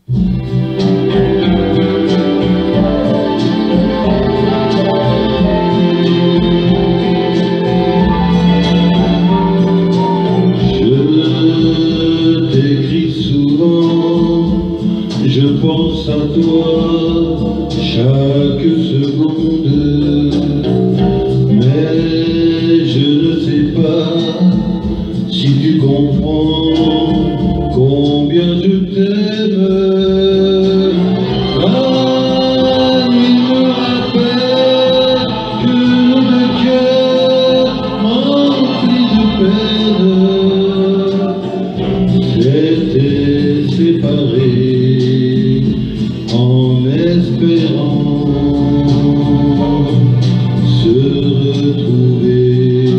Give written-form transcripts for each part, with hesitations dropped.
Je pense à toi chaque seconde, mais je ne sais pas si tu comprends combien je t'aime. La nuit me rappelle que le cœur rempli de peine s'était séparé en espérant se retrouver.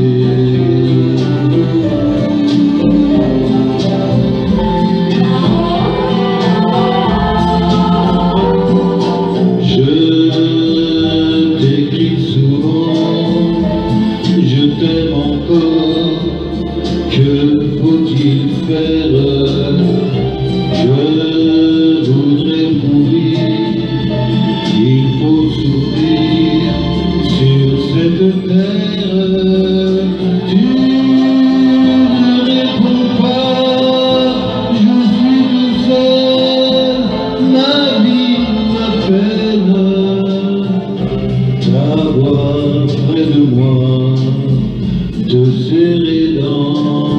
Je t'écris souvent, je t'aime encore, que faut-il faire? Je voudrais mourir, il faut souffrir sur cette terre. Tu ne réponds pas, je suis tout seul, ma vie, ma peine. T'avoir près de moi, te serrer dans